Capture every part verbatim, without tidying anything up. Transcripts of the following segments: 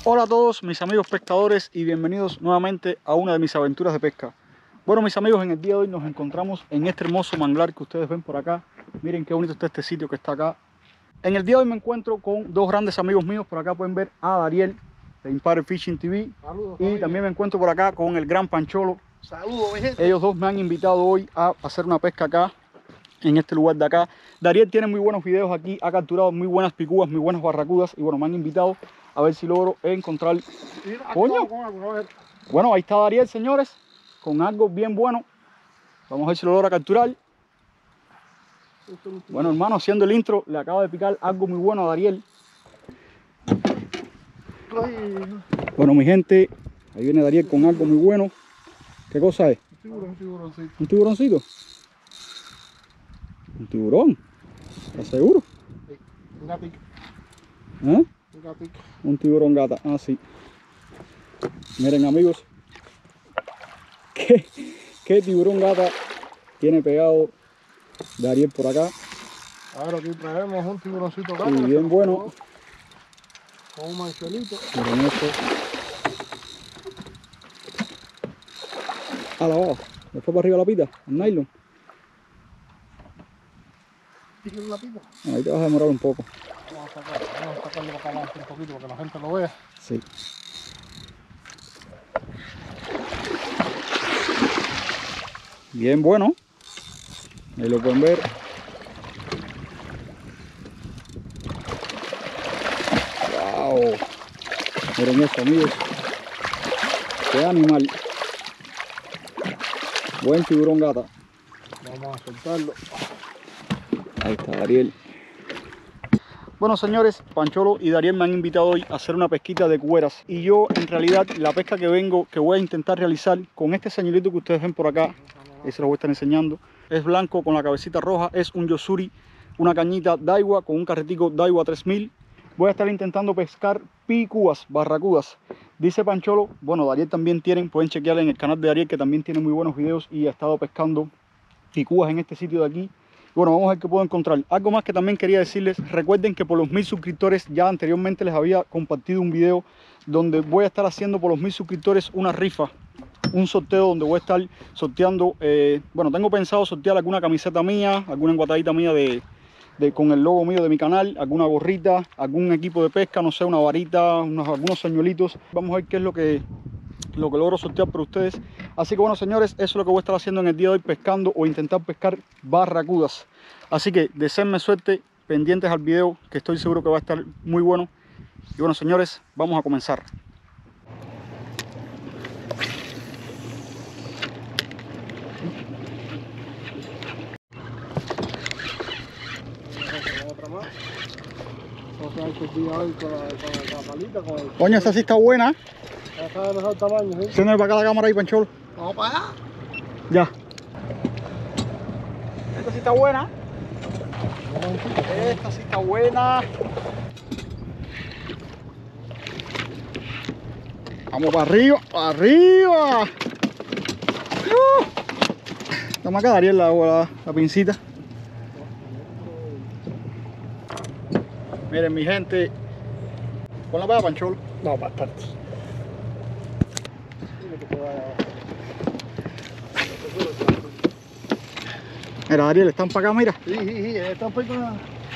Hola a todos mis amigos pescadores y bienvenidos nuevamente a una de mis aventuras de pesca. Bueno mis amigos, en el día de hoy nos encontramos en este hermoso manglar que ustedes ven por acá. Miren qué bonito está este sitio que está acá. En el día de hoy me encuentro con dos grandes amigos míos. Por acá pueden ver a Dariel de Impare Fishing T V. Saludos, y familia. También me encuentro por acá con el gran Pancholo. Saludos, mi gente. Ellos dos me han invitado hoy a hacer una pesca acá, en este lugar de acá. Dariel tiene muy buenos videos aquí, ha capturado muy buenas picúas, muy buenas barracudas. Y bueno, me han invitado a ver si logro encontrar... ¡Coño! Bueno, ahí está Dariel, señores, con algo bien bueno. Vamos a ver si lo logra capturar. Bueno, hermano, haciendo el intro, le acaba de picar algo muy bueno a Dariel. Bueno, mi gente, ahí viene Dariel con algo muy bueno. ¿Qué cosa es? Un tiburón, un tiburoncito. ¿Un tiburoncito? ¿Un tiburón? ¿Estás seguro? Sí, un gatito. ¿Eh? Un gatito. Un tiburón gata, ah sí. Miren amigos, ¿qué, qué tiburón gata tiene pegado Dariel por acá? Ahora aquí traemos un tiburoncito gata. Y bien bueno. Con un manchuelito. Miren esto. A la abajo. ¿Le fue para arriba la pita? ¿El nylon? ¿Tienes la pita? Ahí te vas a demorar un poco. Vamos a sacar, vamos a sacarlo para acá adelante un poquito para que la gente lo vea. Sí. Bien bueno. Ahí lo pueden ver. Wow. Miren esto, amigos. Qué animal. Buen tiburón gata. Vamos a soltarlo. Ahí está Dariel. Bueno señores, Pancholo y Dariel me han invitado hoy a hacer una pesquita de cueras. Y yo en realidad la pesca que vengo, que voy a intentar realizar con este señorito que ustedes ven por acá, ese lo voy a estar enseñando. Es blanco con la cabecita roja, es un Yo-Zuri, una cañita Daiwa con un carretico Daiwa tres mil. Voy a estar intentando pescar picúas, barracudas. Dice Pancholo, bueno Dariel también tienen, pueden chequear en el canal de Dariel que también tiene muy buenos videos y ha estado pescando picúas en este sitio de aquí. Bueno, vamos a ver qué puedo encontrar. Algo más que también quería decirles, recuerden que por los mil suscriptores, ya anteriormente les había compartido un video donde voy a estar haciendo por los mil suscriptores una rifa, un sorteo donde voy a estar sorteando, eh, bueno, tengo pensado sortear alguna camiseta mía, alguna enguatadita mía de, de, con el logo mío de mi canal, alguna gorrita, algún equipo de pesca, no sé, una varita, unos, algunos señuelitos. Vamos a ver qué es lo que... lo que logro sortear para ustedes. Así que bueno señores, eso es lo que voy a estar haciendo en el día de hoy, pescando o intentar pescar barracudas. Así que deseenme suerte, pendientes al video, que estoy seguro que va a estar muy bueno. Y bueno señores, vamos a comenzar. Coño, esa sí está buena. Esa es de mejor tamaño, ¿sí? Tiene para acá la cámara ahí, Pancholo. Vamos para allá. Ya. Esta sí está buena. Esta sí está buena. Vamos para arriba, para arriba. Uh. Toma acá, Dariel, la, la, la pincita. Miren mi gente. Ponla para allá, Pancholo. No, bastante. Mira, Dariel, están para acá, mira. Sí, sí, sí, están para acá.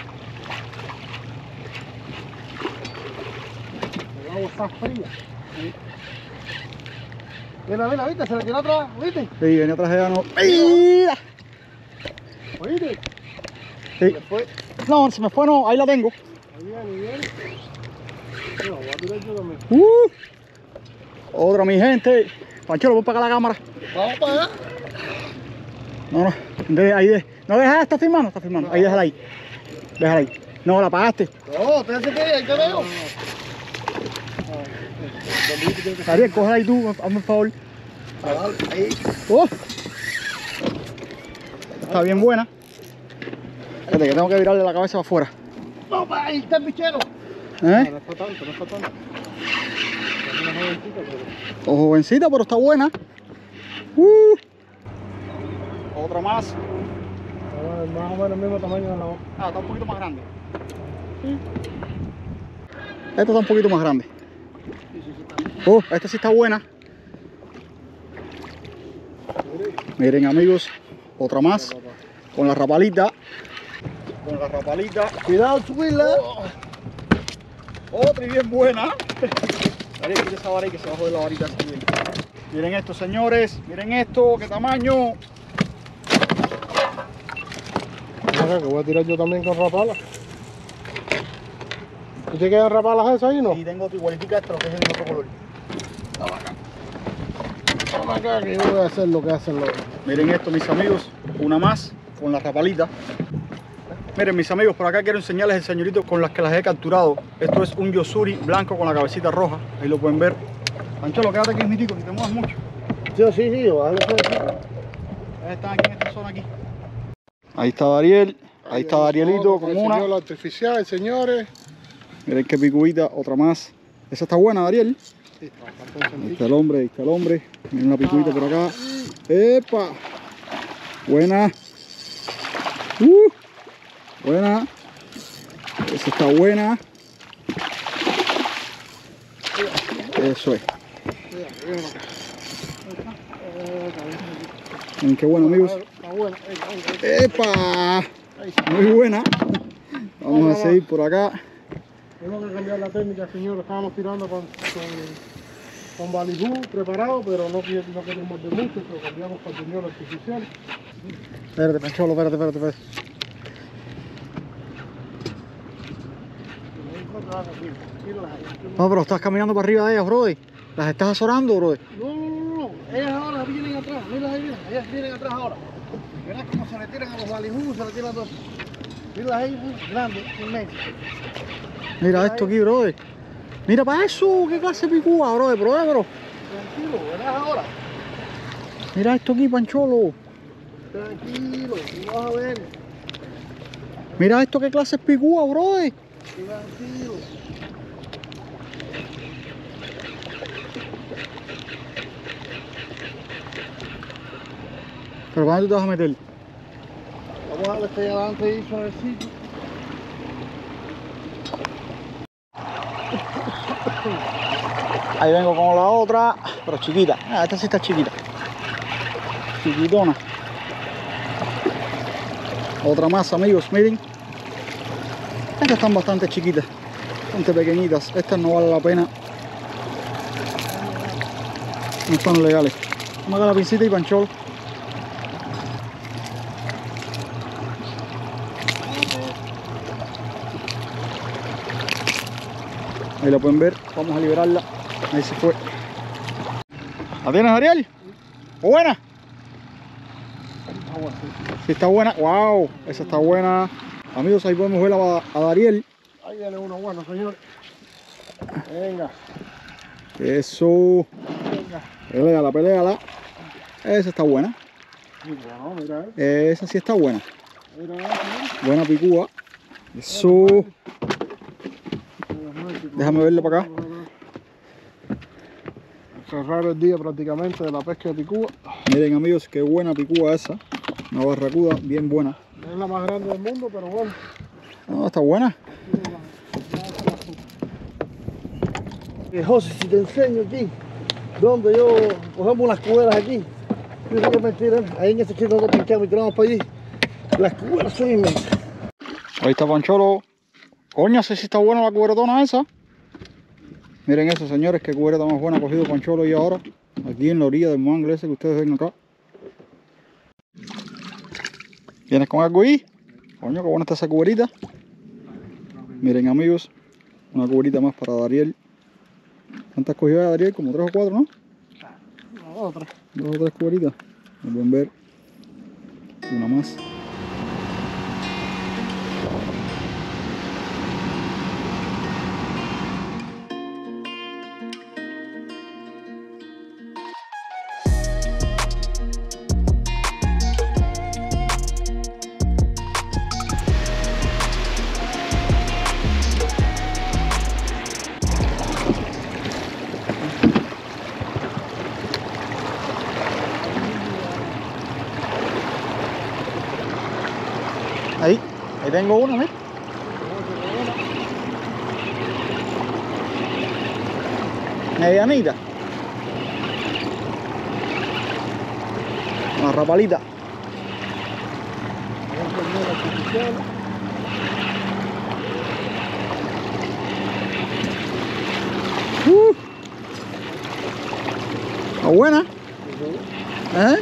El agua está fría. Mira, mira, ¿viste? Se le tiró atrás, ¿viste? Sí, venía atrás de ella, no. ¡Mira! ¿Oíste? Sí. Se fue. No, se me fue, no, ahí la tengo. Ahí viene, ahí viene. No, voy a tirar yo también. Uh, otra, mi gente. Pancholo, pon para acá la cámara. Vamos para allá. No, no, de, ahí de, no deja, está filmando, está filmando. Ahí déjala ahí. Déjala ahí. No, la apagaste. No, te hace que ahí te veo. Dariel, cógela ahí tú, hazme el favor. Ahí. Oh. Está bien buena. Espérate, que tengo que virarle la cabeza para afuera. No, para ahí está el bichero. ¿Eh? No, no está tanto, no está tanto. Es una jovencita, pero... O jovencita, pero está buena. Uh. Otra más. Más o menos el mismo tamaño de la otra. Ah, está un poquito más grande. Esta está un poquito más grande. Oh, esta sí está buena. Miren amigos, otra más. Con la rapalita. Con la rapalita. Cuidado, subirla. Oh. Otra y bien buena. Dale, quita esa vara ahí que se va a joder la varita. Miren esto, señores. Miren esto, qué tamaño. Mira, que voy a tirar yo también con rapalas. ¿Tú te quedan rapalas esas ahí, no? Y tengo otra igualitica esta, lo que es el otro color. Toma acá. Toma acá que yo voy a hacer lo que hacen los... Miren esto, mis amigos. Una más con la rapalita. Miren, mis amigos, por acá quiero enseñarles el señorito con las que las he capturado. Esto es un Yo-Zuri blanco con la cabecita roja. Ahí lo pueden ver. Pancholo, quédate aquí, mitico, ni te muevas mucho. Sí, sí, sí, vale. Están aquí en esta zona aquí. Ahí está Dariel. Ahí está Darielito con una. Señor artificial, señores. Miren qué picuita, otra más. Esa está buena, Dariel. Sí, está bastante Ahí está el hombre, ahí está el hombre. Miren una picuita por acá. ¡Epa! Buena. Uh, buena. Esa está buena. Eso es. Miren qué bueno, amigos. Está buena. ¡Epa! Muy buena. Vamos a seguir por acá. Tenemos que cambiar la técnica, señor. Estábamos tirando con, con, con balibú preparado, pero no, no queremos de mucho, pero cambiamos con señor artificial. Espérate, Pancholo, espérate, espérate, espérate. No, pero estás caminando para arriba de ellas, brother. Las estás azorando, brother. No, no, no, no. Ellas ahora vienen atrás. Mira ahí, mira. Ellas vienen atrás ahora. Verás cómo se le tiran a los balibú, se le tiran a todos. Mira ahí, grande, inmenso. Mira esto aquí, brother. Mira para eso, qué clase de picúa, brother, bro, bro. Tranquilo, verás ahora. Mira esto aquí, Pancholo. Tranquilo, tú vas a ver. Mira esto, qué clase de picúa, brother. Tranquilo. ¿Pero para dónde tú te vas a meter? Vamos a darle este adelante y suavecito. Ahí vengo con la otra, pero chiquita. Ah, esta sí está chiquita. Chiquitona. Otra más, amigos, miren. Estas están bastante chiquitas, bastante pequeñitas. Estas no vale la pena. No son legales. Vamos a dar la pincita y Pancholo. Ahí la pueden ver. Vamos a liberarla. Ahí se fue. ¿La tienes, Ariel? ¿Buena? Sí, está buena. ¡Wow! Esa está buena. Amigos, ahí podemos ver a, a Dariel. Ahí viene uno bueno, señor. Venga. Eso. Venga. Peléala, peléala. Esa está buena. Mira, no, mira, Esa sí está buena. mira, mira. Buena picúa. Eso. Déjame verlo para acá. Cerrar el día prácticamente de la pesca de picúa. Miren, amigos, qué buena picúa esa. Una barracuda bien buena. No es la más grande del mundo, pero bueno. No, está buena. Eh, José, si te enseño aquí, donde yo cogemos unas cuberas aquí, yo sé que es mentira, ahí en ese sitio nosotros pinchamos y tiramos para allí, las cuberas son inmensas. Ahí está Pancholo. Coño, sé si está buena la cubretona esa. Miren eso, señores, qué cubereta más buena ha cogido Pancholo y ahora. Aquí en la orilla del mangle ese que ustedes ven acá. ¿Vienes con algo ahí? Coño, qué buena está esa cuberita. Miren, amigos, una cuberita más para Dariel. ¿Cuántas cogió ya Dariel? Como tres o cuatro, ¿no? Otra. Dos o tres cuberitas. Como pueden ver. Una más. Ahí, ahí tengo uno, mira. Medianita. Una rapalita. Uh. ¿Está buena? ¿Eh?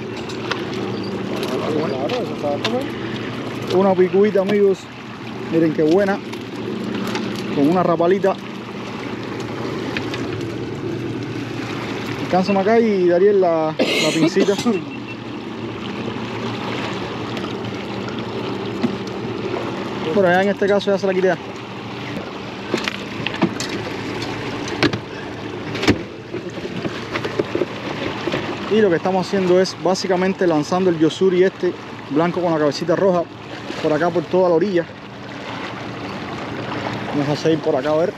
Una picuita, amigos. Miren qué buena. Con una rapalita. Descánsame acá y daría la, la pincita. Pero ya en este caso ya se la quité. Y lo que estamos haciendo es básicamente lanzando el Yo-Zuri este blanco con la cabecita roja por acá por toda la orilla. Vamos a seguir por acá a ver.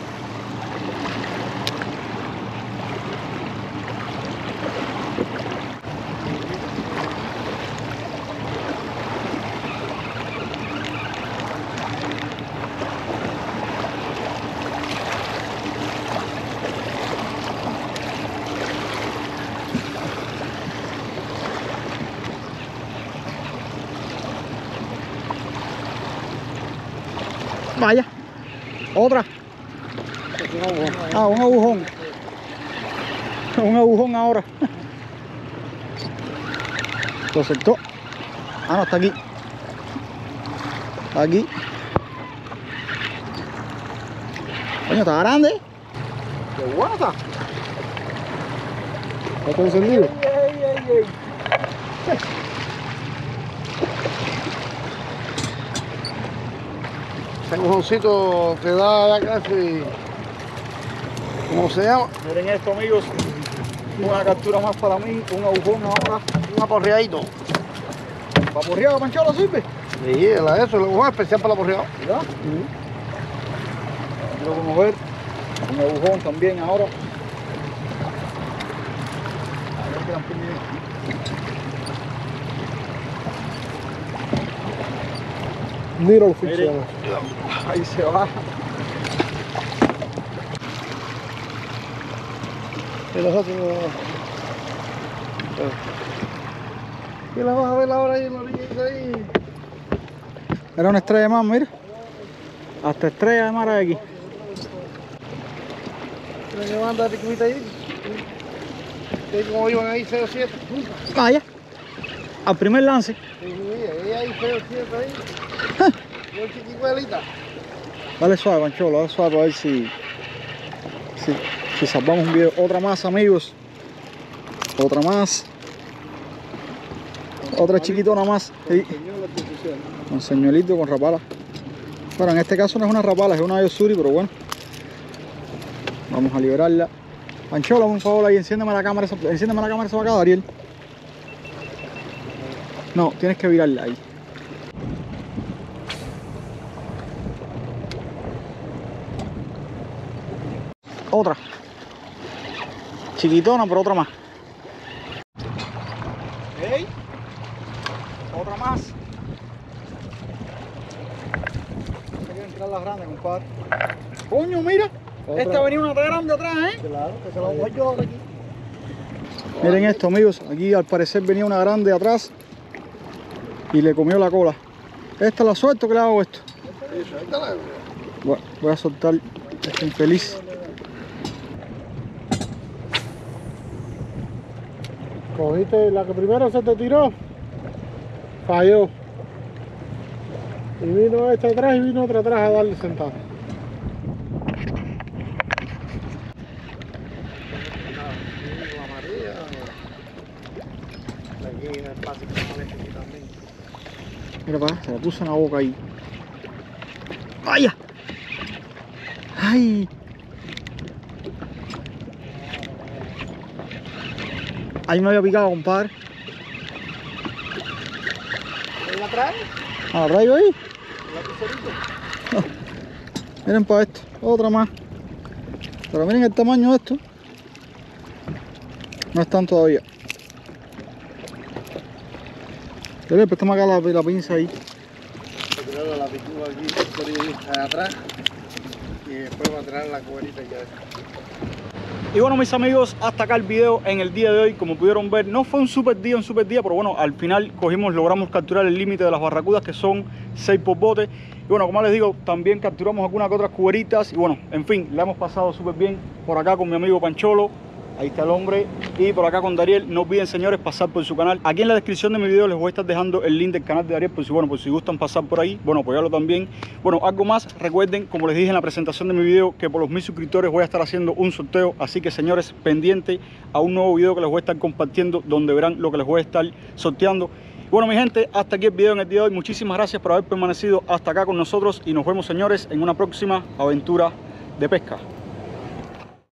Vaya, otra. Ah, un agujón. Un agujón ahora. Lo soltó. Ah, no, está aquí. Está aquí. Coño, está grande. ¡Qué guata! ¿Está todo encendido? Ey, ey, ey, ey. Ese mojoncito te da ya casi... ¿Cómo se llama? Miren esto, amigos. Una captura más para mí. Un agujón ahora. Un aporreadito. ¿Para porrear, Pancholo, sirve? Sí, la eso, el agujón especial para la porreada. ¿Verdad? Lo vamos a ver. Un agujón también ahora. A ver qué dan primero. Little fish. Miren. Ahí se va. Y nosotros... Y la vas a ver ahora ahí en la orilla ahí. Era una estrella de mar, mira. Hasta estrella de mar hay aquí. ¿Qué banda de picuita ahí? ¿Y cómo iban ahí seis o siete? Vaya. Al primer lance. Sí, ahí hay seis o siete ahí. Muy chiquicuelita. Dale suave, Pancholo, dale suave para ver si, si, si salvamos un video. Otra más, amigos. Otra más. Otra chiquitona más. Sí. Un señuelito con rapala. Bueno, en este caso no es una rapala, es una Yo-Zuri, pero bueno. Vamos a liberarla. Pancholo, por favor, ahí enciéndeme la cámara. Esa, enciéndeme la cámara esa para acá, Ariel. No, tienes que virarla ahí. Otra. Chiquitona, pero otra más. ¿Ey? Otra más. No quiero entrar las grandes, compadre. Coño, mira. Otra. Esta venía una grande atrás, ¿eh? Claro, que se la voy yo aquí. Miren esto, amigos. Aquí al parecer venía una grande atrás y le comió la cola. Esta la suelto, que le hago esto. Voy, voy a soltar este infeliz. Cogiste la que primero se te tiró, falló. Y vino esta atrás y vino otra atrás a darle sentado. Mira para acá, se la puso en la boca ahí. ¡Vaya! ¡Ay! Ahí me había picado, compadre. ¿La trae? ¿A la rayo ahí? ¿La pizzerita? No. Miren para esto, otra más. Pero miren el tamaño de esto. No están todavía. Dale, préstame acá la, la pinza ahí. Primero la picúa aquí, por ahí atrás. Y después va a traer la cuerita ya. Y bueno, mis amigos, hasta acá el video en el día de hoy. Como pudieron ver, no fue un super día, un super día, pero bueno, al final cogimos, logramos capturar el límite de las barracudas, que son seis por bote. Y bueno, como les digo, también capturamos algunas que otras cuberitas. Y bueno, en fin, la hemos pasado súper bien por acá con mi amigo Pancholo. Ahí está el hombre. Y por acá con Dariel. No olviden, señores, pasar por su canal. Aquí en la descripción de mi video les voy a estar dejando el link del canal de Dariel, por si, bueno, por si gustan pasar por ahí, bueno, apoyarlo también. Bueno, algo más, recuerden, como les dije en la presentación de mi video, que por los mil suscriptores voy a estar haciendo un sorteo. Así que, señores, pendiente a un nuevo video que les voy a estar compartiendo, donde verán lo que les voy a estar sorteando. Bueno, mi gente, hasta aquí el video en el día de hoy. Muchísimas gracias por haber permanecido hasta acá con nosotros y nos vemos, señores, en una próxima aventura de pesca.